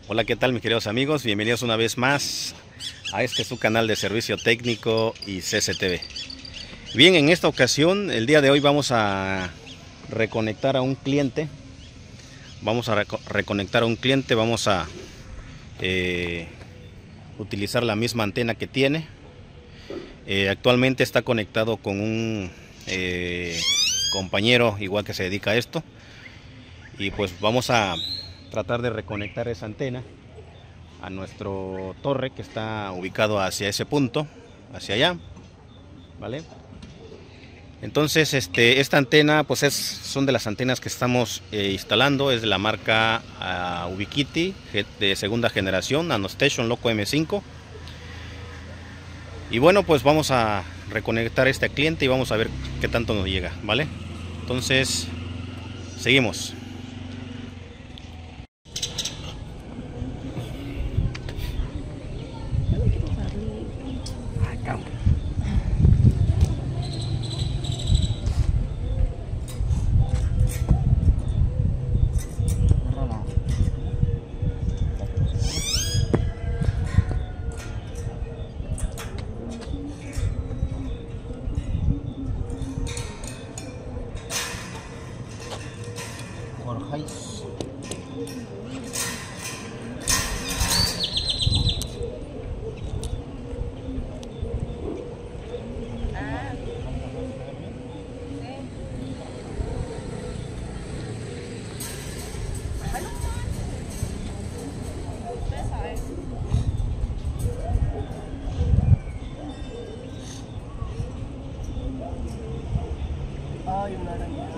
Hola, ¿qué tal mis queridos amigos? Bienvenidos una vez más a este su canal de servicio técnico y CCTV. Bien, en esta ocasión, el día de hoy vamos a reconectar a un cliente. Vamos a utilizar la misma antena que tiene. Actualmente está conectado con un compañero igual que se dedica a esto. Y pues vamos a tratar de reconectar esa antena a nuestro torre que está ubicado hacia ese punto, hacia allá, ¿vale? Entonces esta antena pues son de las antenas que estamos instalando, es de la marca Ubiquiti de segunda generación, NanoStation Loco M5. Y bueno, pues vamos a reconectar este cliente y vamos a ver qué tanto nos llega, ¿vale? Entonces seguimos. Ay, una araña.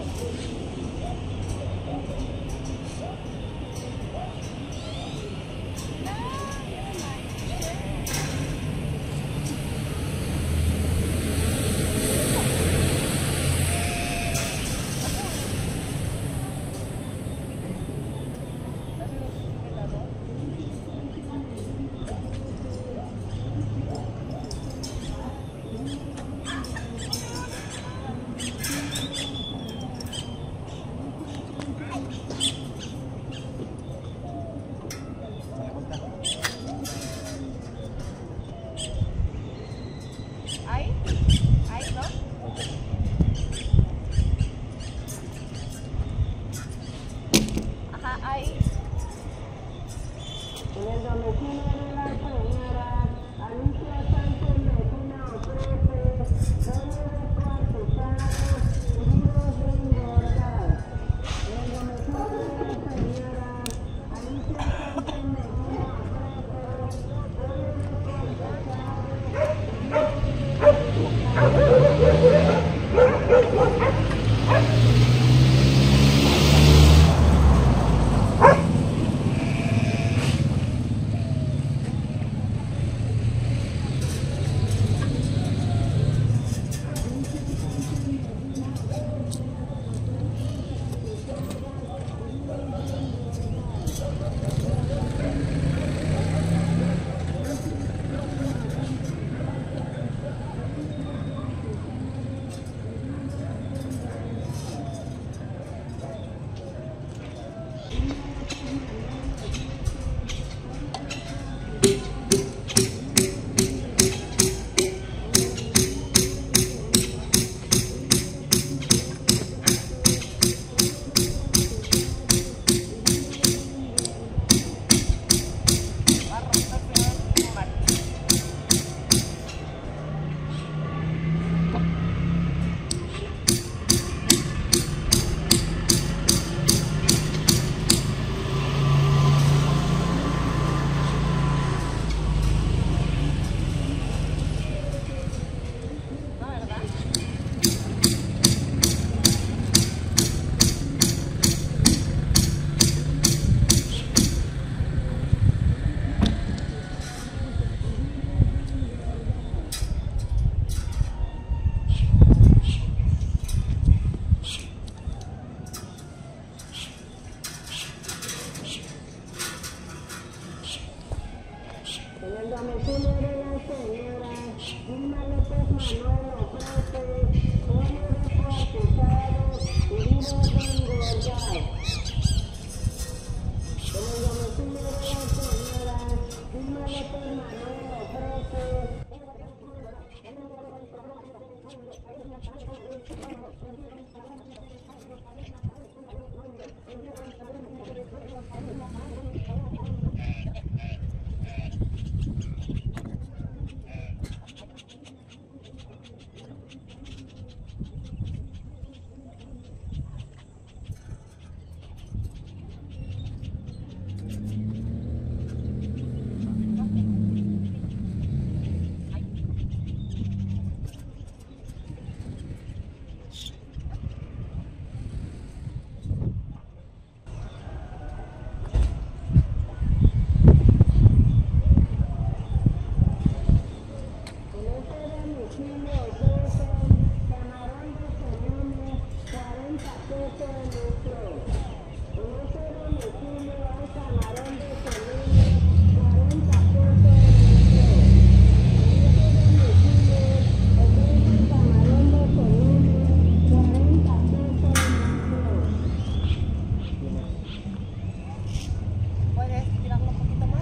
¿Puedes tirarlo un poquito más?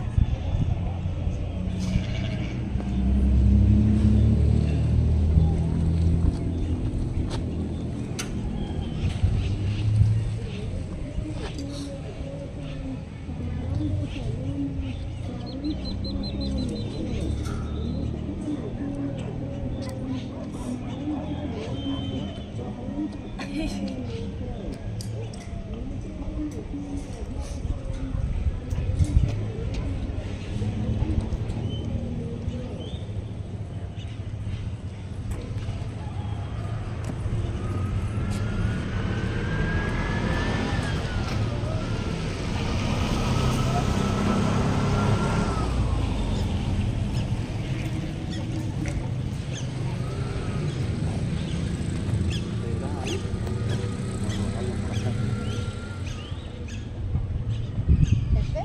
¿Este?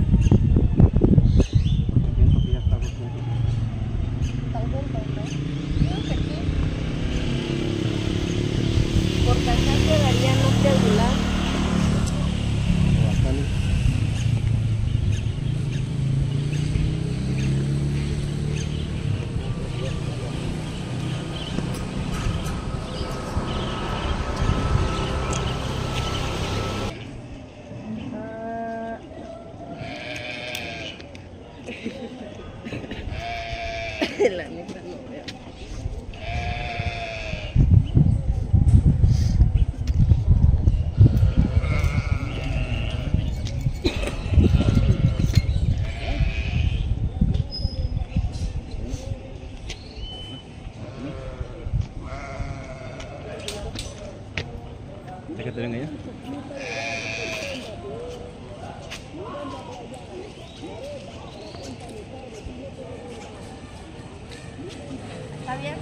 Están juntos, ¿no? Creo que sí. Porque acá quedaría no triangular. La neta no veo. ¿De que te venga ya? ¿Está bien?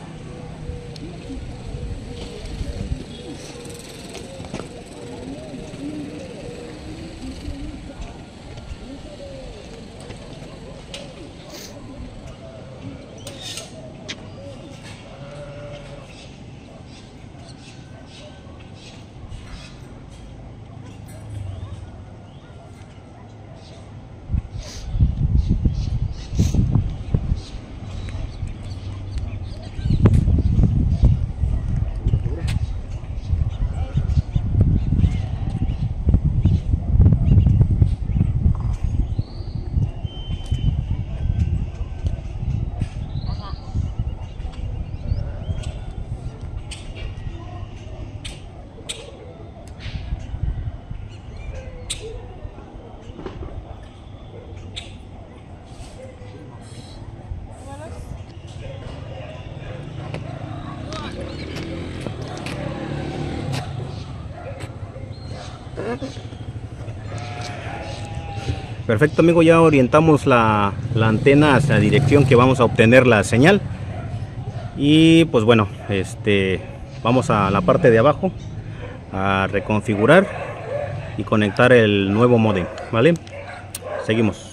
Perfecto, amigo, ya orientamos la antena hacia la dirección que vamos a obtener la señal. Y pues bueno, vamos a la parte de abajo a reconfigurar y conectar el nuevo módem, ¿vale? Seguimos.